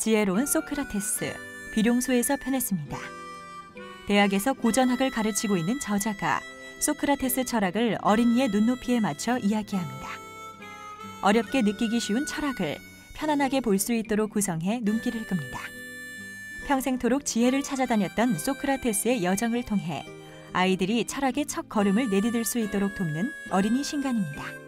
지혜로운 소크라테스, 비룡소에서 펴냈습니다. 대학에서 고전학을 가르치고 있는 저자가 소크라테스 철학을 어린이의 눈높이에 맞춰 이야기합니다. 어렵게 느끼기 쉬운 철학을 편안하게 볼 수 있도록 구성해 눈길을 끕니다. 평생토록 지혜를 찾아다녔던 소크라테스의 여정을 통해 아이들이 철학의 첫 걸음을 내디딜 수 있도록 돕는 어린이 신간입니다.